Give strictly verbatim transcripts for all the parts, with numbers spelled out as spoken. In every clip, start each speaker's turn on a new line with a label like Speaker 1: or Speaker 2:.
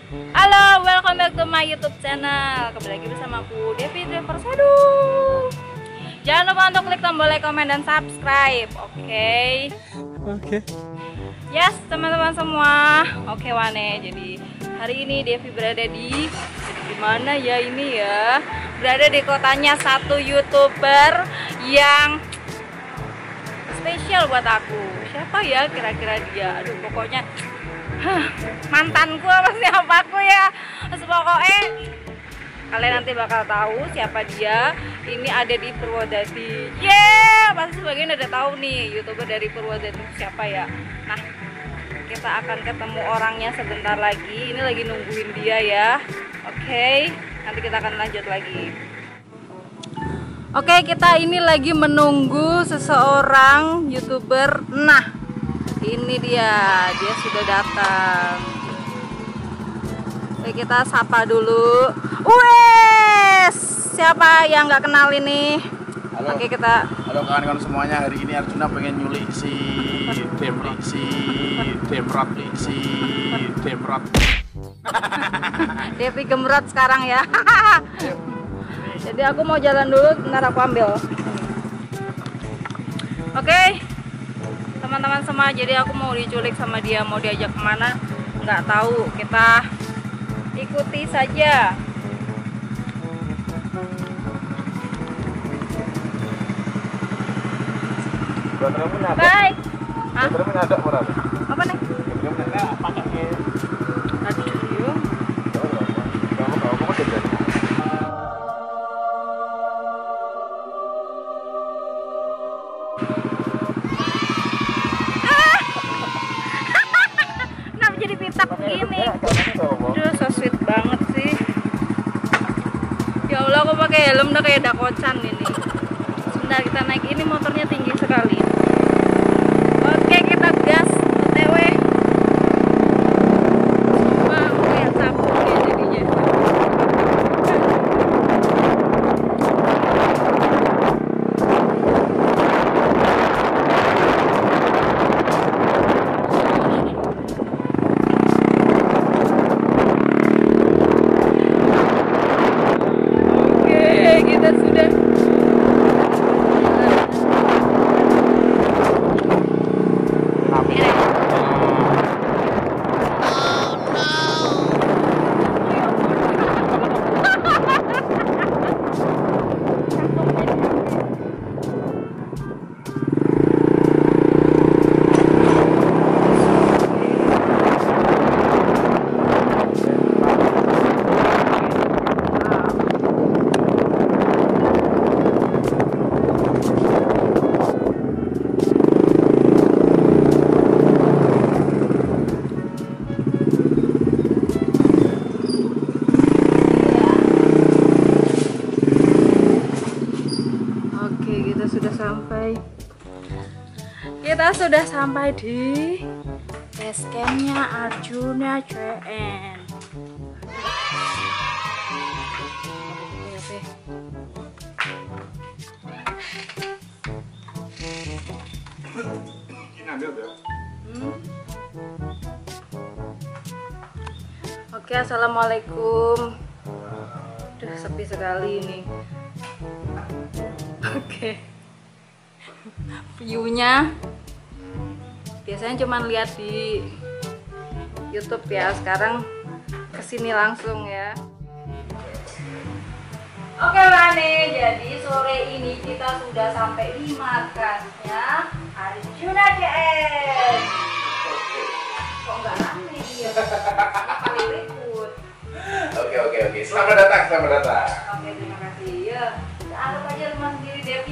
Speaker 1: Halo, welcome back to my YouTube channel. Kembali lagi bersama aku Devi Driver Sadu. Jangan lupa untuk klik tombol like, komen, dan subscribe. Oke okay?
Speaker 2: Oke okay.
Speaker 1: Yes, teman-teman semua. Oke okay, Wane, jadi hari ini Devi berada di di mana ya ini ya? Berada di kotanya satu YouTuber yang spesial buat aku. Siapa ya kira-kira dia? Aduh, pokoknya huh, mantanku apa siapa aku ya? Pokoknya kalian nanti bakal tahu siapa dia. Ini ada di Purwodadi. Yeah, pasti sebagian udah tahu nih YouTuber dari Purwodadi itu siapa ya. Nah, kita akan ketemu orangnya sebentar lagi. Ini lagi nungguin dia ya. Oke, okay, nanti kita akan lanjut lagi. Oke, okay, kita ini lagi menunggu seseorang YouTuber. Nah, ini dia, dia sudah datang. Oke, kita sapa dulu. Wes, siapa yang nggak kenal ini?
Speaker 2: Halo.
Speaker 1: Oke, kita.
Speaker 2: Halo kawan-kawan semuanya. Hari ini Arjuna pengen nyulik si Demrat, si Demrat, si Demrat.
Speaker 1: Devi Gemrot sekarang ya. Jadi aku mau jalan dulu, bentar aku ambil. Oke, okay. Teman-teman semua, jadi aku mau diculik sama dia, mau diajak kemana nggak tahu, kita ikuti saja. Bye. Hah? Apa nih? Aduh. Gini, aduh so sweet banget sih. Ya Allah, aku pakai helm udah kayak dakocan ini. Sebentar, kita naik, ini motornya tinggi sekali. Oke, kita gas O T W. Wah, aku kayak sapu ya jadinya. Kita sudah sampai di base campnya Arjuna C N. Hmm. Oke, assalamualaikum. Udah sepi sekali ini. Oke. View-nya biasanya cuma lihat di YouTube ya, sekarang kesini langsung ya. Oke Wane, jadi sore ini kita sudah sampai di markasnya Arjuna C N. Kok nggak rame ya? Paling ribut.
Speaker 2: Oke oke oke, selamat datang, selamat datang.
Speaker 1: Oke, terima kasih ya. Anggap aja rumah sendiri Devi.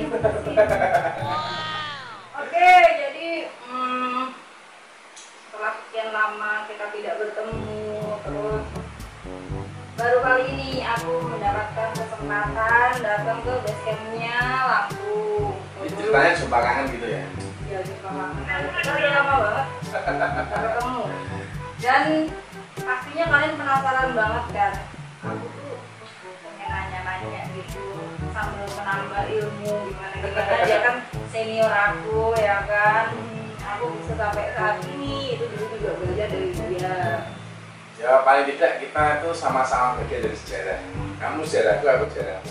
Speaker 1: Oke, jadi hmm, setelah sekian lama kita tidak bertemu, terus baru kali ini aku mendapatkan kesempatan datang ke base campnya langsung.
Speaker 2: Ceritanya sumbangan gitu ya?
Speaker 1: Ya, sumbangan. Kita udah lama banget gak ketemu. Dan pastinya kalian penasaran banget kan? Aku tuh pengen nanya-nanya gitu sambil menambah ilmu gimana-gimana. Dia kan senior aku ya kan, aku bisa sampai saat ini itu dulu juga belajar dari dia.
Speaker 2: Ya paling tidak kita itu sama-sama bagian dari sejarah. Kamu sejarahku, aku sejarahmu.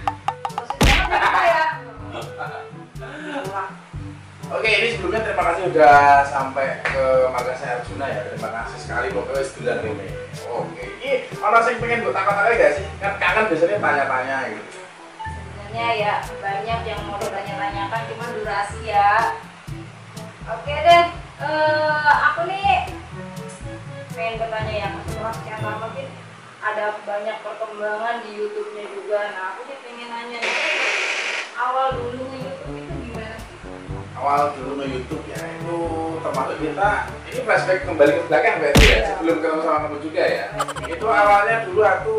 Speaker 2: Oke, ini sebelumnya terima kasih udah sampai ke Markasnya Arjuna ya. Terima kasih sekali pokoknya sedulan ini. Oke, ini orang sih pengen buat takut-takut gak sih? Kan kangen biasanya tanya-tanya gitu.
Speaker 1: Sebenarnya ya banyak yang mau ditanya-tanyakan, cuma durasi ya. Oke deh, uh, aku nih pengen bertanya ya, setelah sekian lama mungkin ada banyak perkembangan di YouTube-nya juga. Nah, aku sih pengen nanya nih, awal dulu YouTube itu gimana sih?
Speaker 2: Awal dulu nge-YouTube ya, itu termasuk kita, ini flashback kembali ke belakang berarti ya, sebelum ketemu sama kamu juga ya. Itu awalnya dulu aku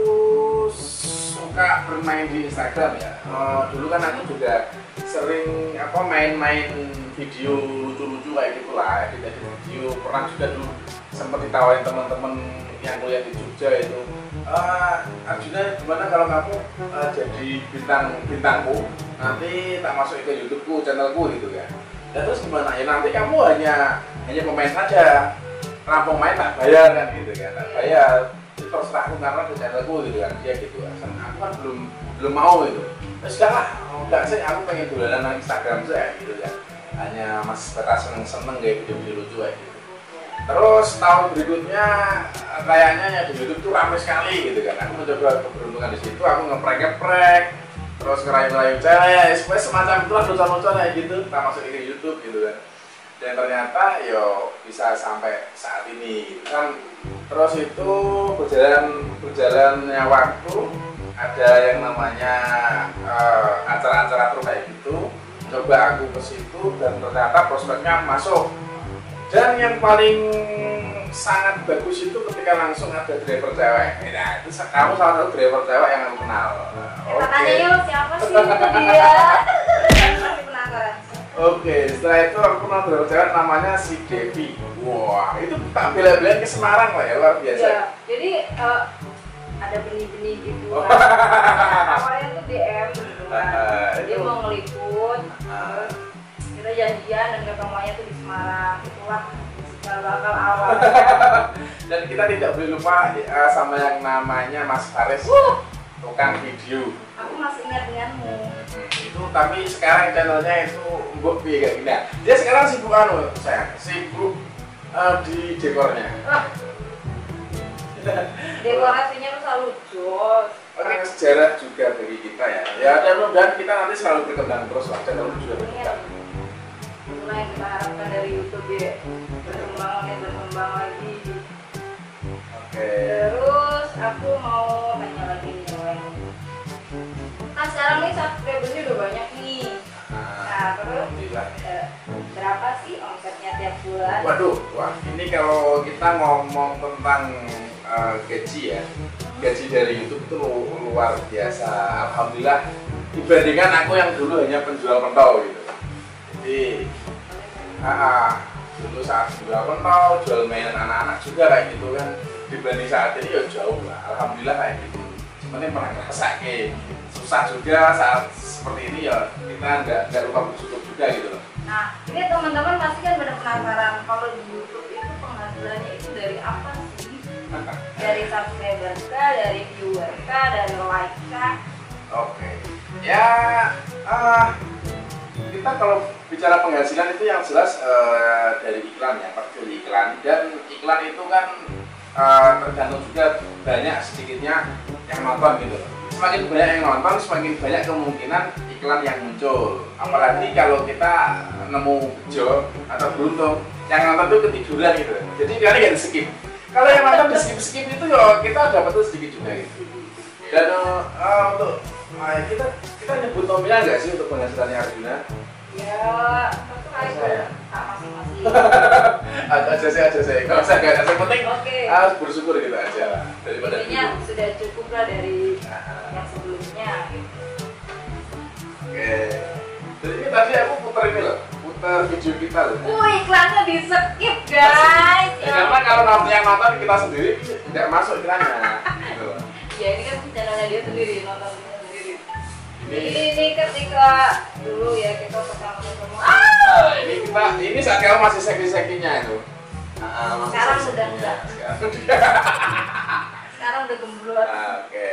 Speaker 2: suka bermain di Instagram ya. Uh, dulu kan aku juga sering apa main-main video lucu-lucu kayak gitulah, edit video. Pernah juga dulu sempat ditawarin teman-teman yang kuliah di Jogja itu, uh, Arjuna gimana kalau kamu uh, jadi bintang bintangku, nanti tak masuk ke YouTubeku, channelku gitu kan. Dan terus gimana ya, nanti kamu hanya hanya pemain saja, rampung main tak bayar kan gitu kan, tak bayar terserah aku karena ke channelku gitu kan, dia gitu kan. Aku kan belum belum mau gitu. Terus enggak lah, enggak sih, aku pengen dolanan Instagram saya gitu kan, hanya mas batas seneng-seneng kayak video-video lucu kayak gitu. Terus tahun berikutnya kayaknya ya di YouTube tuh ramai sekali gitu kan. Aku mencoba keberuntungan di situ, aku ngeprank-ngeprank, terus ngerayu-ngerayu cewek, supaya semacam itulah lucu-lucu kayak gitu, tak masuk ke YouTube gitu kan. Dan ternyata yo bisa sampai saat ini gitu kan. Terus itu berjalan berjalannya waktu, ada yang namanya uh, acara-acara terus kayak gitu. Coba aku ke situ dan ternyata prospeknya masuk. Dan yang paling sangat bagus itu ketika langsung ada driver cewek. Nah, itu kamu salah satu driver cewek yang aku kenal.
Speaker 1: Kita tanya yuk, siapa sih itu dia? Masih penasaran.
Speaker 2: Oke, setelah itu aku kenal driver cewek namanya si Devi. Wah, itu tak bela-belain ke Semarang lah ya, luar biasa.
Speaker 1: Ya, jadi uh, ada benih-benih gitu kan. Awalnya tuh D M gitu kan. Dia mau ngeliput. Uh, kita janjian dan ketemuannya tuh di Semarang. Itulah cikal bakal awalnya.
Speaker 2: Dan kita tidak boleh lupa uh, sama yang namanya Mas Faris, uh. tukang video.
Speaker 1: Aku masih ingat denganmu.
Speaker 2: Hmm, itu tapi sekarang channelnya itu Mbok Pi kayak gini. Dia sekarang sibuk anu, saya sibuk uh, di dekornya. Uh.
Speaker 1: Dekorasinya tuh selalu jos.
Speaker 2: Orang sejarah juga bagi kita ya. Ya dan mudah-mudahan kita nanti selalu berkembang terus lah, channel juga berkembang.
Speaker 1: Itulah yang kita harapkan dari YouTube ya, berkembang dan berkembang lagi.
Speaker 2: Oke.
Speaker 1: Terus aku mau tanya lagi nih Joy. Nah sekarang nih subscribernya udah banyak nih. Nah terus eh, berapa sih omsetnya tiap bulan?
Speaker 2: Waduh, wah ini kalau kita ngomong tentang uh, gaji ya, gaji dari YouTube itu luar biasa. Alhamdulillah dibandingkan aku yang dulu hanya penjual pentol gitu. Jadi, ah, dulu saat jual pentol, jual mainan anak-anak juga kayak gitu kan, dibanding saat ini ya jauh lah. Alhamdulillah kayak gitu. Cuman pernah ngerasa kayak susah juga saat seperti ini ya, kita nggak nggak lupa bersyukur juga gitu loh.
Speaker 1: Nah, ini teman-teman pasti kan pada penasaran kalau di YouTube itu penghasilannya itu dari apa sih? Dari subscriber kah, dari viewer kah, dari like kah?
Speaker 2: Oke, ya uh, kita kalau bicara penghasilan itu yang jelas uh, dari iklan ya, dari iklan. Dan iklan itu kan uh, tergantung juga banyak sedikitnya yang nonton gitu. Semakin banyak yang nonton, semakin banyak kemungkinan iklan yang muncul. Apalagi kalau kita nemu bejo atau beruntung yang nonton itu ketiduran gitu. Jadi kalian nggak di skip. Kalau yang nonton di skip skip itu ya kita dapat tuh sedikit juga gitu. Dan uh, untuk uh, kita kita nyebut nominal nggak sih untuk penghasilannya Arjuna?
Speaker 1: Ya, terserah itu. Ah, masing-masing.
Speaker 2: Aja sih, aja sih. Kalau saya nggak ada, yang penting
Speaker 1: okay.
Speaker 2: harus bersyukur gitu aja daripada
Speaker 1: intinya
Speaker 2: gitu.
Speaker 1: Sudah cukup lah dari
Speaker 2: Nah.
Speaker 1: yang sebelumnya gitu.
Speaker 2: Oke. Jadi ini tadi aku putar ini loh, putar video kita loh.
Speaker 1: Uh, iklannya di skip guys.
Speaker 2: Ya, karena kalau nanti yang nonton kita sendiri tidak masuk iklannya. Gitu.
Speaker 1: Ya ini kan channelnya dia sendiri, nonton dia sendiri.
Speaker 2: Ini,
Speaker 1: Ini ketika dulu ya kita pertama ketemu.
Speaker 2: nah, ini kita, ini saat kamu masih seksi-seksinya itu. Ah,
Speaker 1: sekarang
Speaker 2: masih
Speaker 1: udah
Speaker 2: seksinya.
Speaker 1: enggak.
Speaker 2: Sekarang udah.
Speaker 1: Sekarang udah gemblot.
Speaker 2: Oke.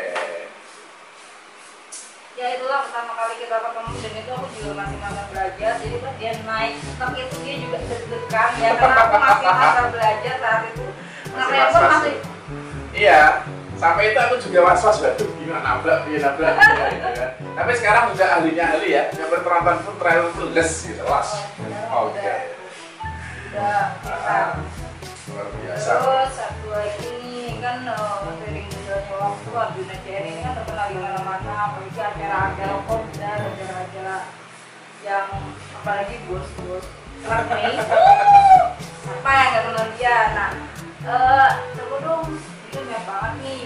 Speaker 1: Ya itulah pertama kali kita ketemu dan itu aku juga masih masa belajar. Jadi pas dia naik truk itu dia juga deg-degan ya karena aku masih masa belajar saat itu.
Speaker 2: Masih
Speaker 1: Ngerem pun
Speaker 2: was-was.
Speaker 1: masih
Speaker 2: Iya. Sampai itu aku juga was-was, waduh gimana nabrak, dia nabrak dia, gitu kan. Tapi sekarang udah ahlinya ahli ya, yang berteronton pun trial itu les gitu, las. Oke.
Speaker 1: udah udah bisa.
Speaker 2: Ah, luar biasa.
Speaker 1: Terus satu lagi nih kan uh, sering berjalannya waktu Arjuna C R ini kan terkenal di mana-mana, apalagi acara-acara kopda, acara-acara yang apalagi bos-bos truk nih. Siapa yang nggak kenal dia? Nah, eh coba dong, itu banyak banget nih.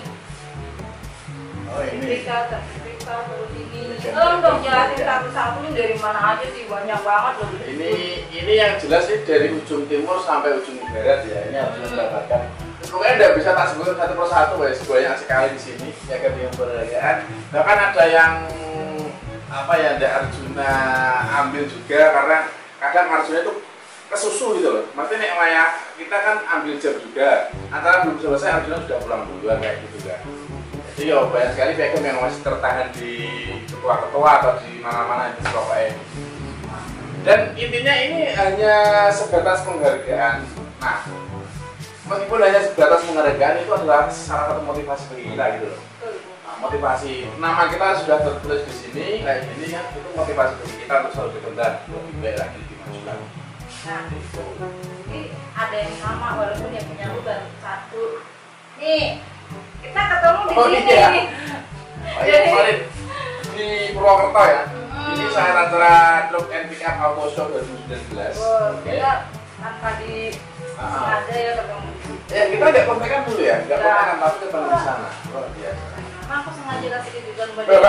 Speaker 2: Oh ini.
Speaker 1: Sertifikat, sertifikat, terus ini. Tolong dong jelasin satu-satu nih dari mana aja sih, banyak banget loh.
Speaker 2: Ini ini yang jelas sih dari ujung timur sampai ujung barat ya. Ini harus mendapatkan. Pokoknya tidak bisa tak sebutkan satu persatu, guys. Banyak sekali di sini ya kan yang berhargaan. Bahkan ada yang apa ya, ada Arjuna ambil juga karena kadang Arjuna itu kesusu gitu loh. Maksudnya kayak kita kan ambil jam juga. Antara belum selesai Arjuna sudah pulang duluan kayak gitu kan. Jadi ya banyak sekali piagam yang masih tertahan di ketua-ketua atau di mana-mana itu pokoknya. Dan intinya ini hanya sebatas penghargaan. Nah, meskipun hanya sebatas penghargaan itu adalah salah satu motivasi bagi kita gitu loh. Nah, motivasi nama kita sudah tertulis di sini kayak gini kan, itu motivasi bagi kita untuk selalu berkembang lebih baik lagi, lebih maju lagi.
Speaker 1: Nah, itu. Jadi ada yang sama walaupun yang punya lu baru satu. Nih, kita ketemu di
Speaker 2: Oh,
Speaker 1: sini.
Speaker 2: iya. Oh iya, kemarin di Purwokerto ya.
Speaker 1: Hmm.
Speaker 2: Ini saya antara Truk and Pick Up Auto Show dua ribu sembilan belas.
Speaker 1: Oh,
Speaker 2: Oke.
Speaker 1: kita tanpa di
Speaker 2: Ah.
Speaker 1: ada ya ketemu.
Speaker 2: Ya kita nggak kontekan dulu ya, nggak
Speaker 1: Nggak.
Speaker 2: kontekan tapi ketemu di sana. Luar biasa.
Speaker 1: Nah, aku sengaja kasih kejutan buat dia.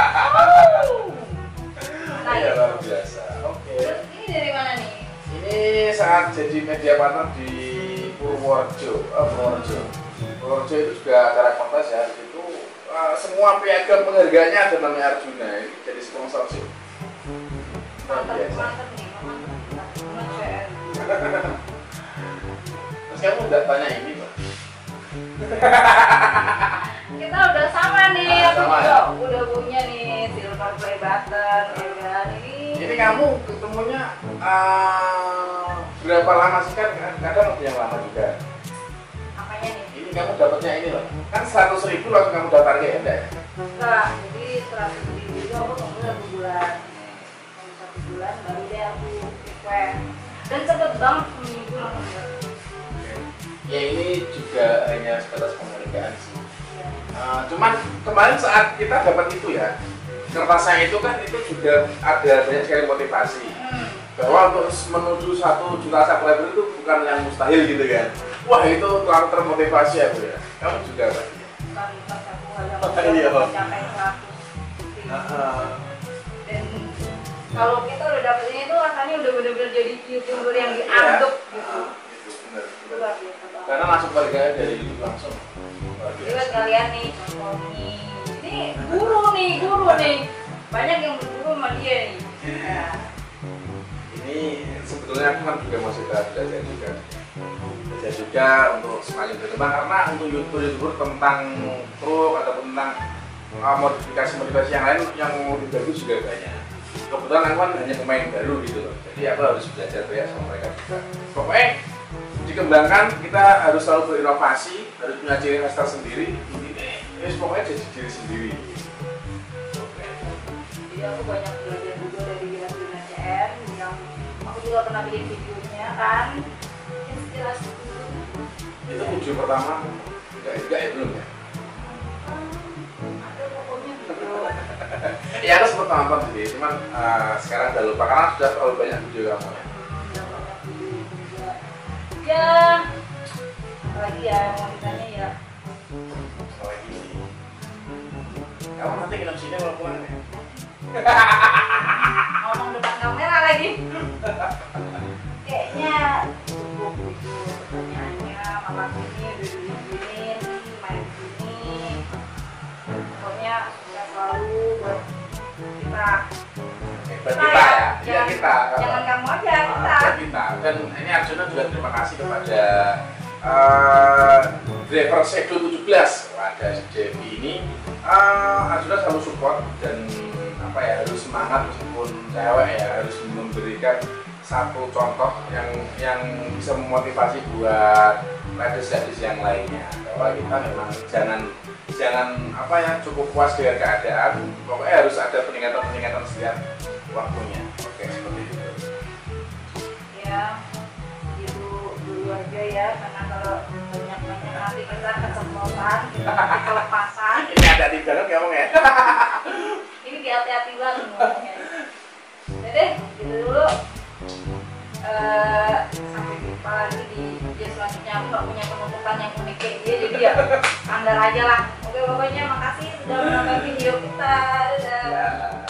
Speaker 1: Nah,
Speaker 2: Iya
Speaker 1: itu.
Speaker 2: luar biasa. Oke.
Speaker 1: Terus ini dari mana nih?
Speaker 2: Ini saat jadi media partner di Purworejo. Oh, Purworejo. Purworejo itu juga acara kontes ya. Di situ uh, semua piagam penghargaannya ada namanya Arjuna. Ini jadi sponsorship. Luar
Speaker 1: Mantap,
Speaker 2: biasa.
Speaker 1: mantap nih, mantap. Arjuna C R.
Speaker 2: Terus kamu nggak tanya ini, Pak?
Speaker 1: Kita udah sama nih,
Speaker 2: Ah,
Speaker 1: aku
Speaker 2: sama
Speaker 1: juga
Speaker 2: ya?
Speaker 1: udah punya nih silver play button, ya kan ini.
Speaker 2: Ini kamu ketemunya uh, berapa lama sih kan? Kadang ada yang lama juga.
Speaker 1: Apanya nih?
Speaker 2: Ini kamu dapatnya ini loh. Kan seratus ribu langsung kamu daftar ya enggak ya?
Speaker 1: Enggak, jadi seratus ribu itu aku tunggu satu bulan. Tunggu satu bulan baru deh aku request. Dan cepet banget seminggu langsung dapet.
Speaker 2: Ya ini juga hanya sebatas penghargaan sih.
Speaker 1: Iya.
Speaker 2: Uh, cuman kemarin saat kita dapat itu ya, kertasnya itu kan itu juga ada banyak sekali motivasi.
Speaker 1: Hmm.
Speaker 2: Bahwa untuk menuju satu juta subscriber itu bukan yang mustahil gitu kan. Wah itu terlalu termotivasi aku ya. Kamu juga pasti.
Speaker 1: Bukan pas aku ada
Speaker 2: Oh, iya, Pak.
Speaker 1: mencapai seratus ribu.
Speaker 2: Uh,
Speaker 1: Dan kalau kita udah dapet ini tuh rasanya udah bener-bener jadi youtuber yang dianggap gitu.
Speaker 2: Uh, itu benar.
Speaker 1: Luar biasa banget.
Speaker 2: Karena langsung harganya dari YouTube langsung. Luar
Speaker 1: Jadi
Speaker 2: biasa.
Speaker 1: buat kalian nih, contoh nih, ini guru nih, guru nih, banyak yang berguru sama dia nih. Nah,
Speaker 2: Ini sebetulnya aku kan juga masih belajar juga. Belajar juga untuk semakin berkembang karena untuk youtuber tentang truk atau tentang uh, modifikasi-modifikasi yang lain yang lebih bagus juga banyak. Kebetulan aku kan hanya pemain baru gitu loh. Jadi aku harus belajar banyak sama mereka juga. Pokoknya dikembangkan, kita harus selalu berinovasi, harus punya ciri khas tersendiri. Ini ya pokoknya jadi diri sendiri. Oke.
Speaker 1: jadi aku banyak belajar juga dari Arjuna C R yang aku juga pernah bikin videonya kan. Inspirasi dulu.
Speaker 2: Itu video pertama enggak enggak ya belum ya?
Speaker 1: Ada pokoknya video.
Speaker 2: Ya aku sempat nonton sih, cuman uh, sekarang udah lupa karena sudah terlalu banyak video kamu ya.
Speaker 1: Udah banyak video juga. Ya, apalagi ya yang mau ditanya ya.
Speaker 2: Lagi ini. Kamu nanti nginep sini kalau pulang ya?
Speaker 1: Ngomong depan kamera lagi. Kayaknya cukup itu pertanyaannya, makan sini udah diizinin, main sini. Pokoknya sukses selalu buat kita.
Speaker 2: Oke, buat kita ya, iya
Speaker 1: Jangan,
Speaker 2: kita.
Speaker 1: jangan kamu aja, kita.
Speaker 2: Ah, buat kita. dan ini Arjuna juga terima kasih kepada uh, driver Sedo tujuh belas. Ada Devi ini, uh, Arjuna selalu support dan apa ya, harus semangat meskipun cewek ya, harus memberikan satu contoh yang yang bisa memotivasi buat ladies-ladies yang lainnya, bahwa kita memang jangan jangan apa ya, cukup puas dengan keadaan, pokoknya harus ada peningkatan-peningkatan setiap waktunya. Oke, seperti itu
Speaker 1: ya, itu dulu aja ya, karena kalau banyak-banyak nanti kita keceplosan, kita nanti kelepasan.
Speaker 2: Ini hati-hati banget ngomong ya.
Speaker 1: Ini hati-hati banget ngomongnya. Jadi gitu dulu. Uh, sampai jumpa lagi di video selanjutnya. Aku nggak punya penutupan yang unik kayak dia, jadi ya standar aja lah. Oke, pokoknya makasih sudah menonton video kita. Dadah.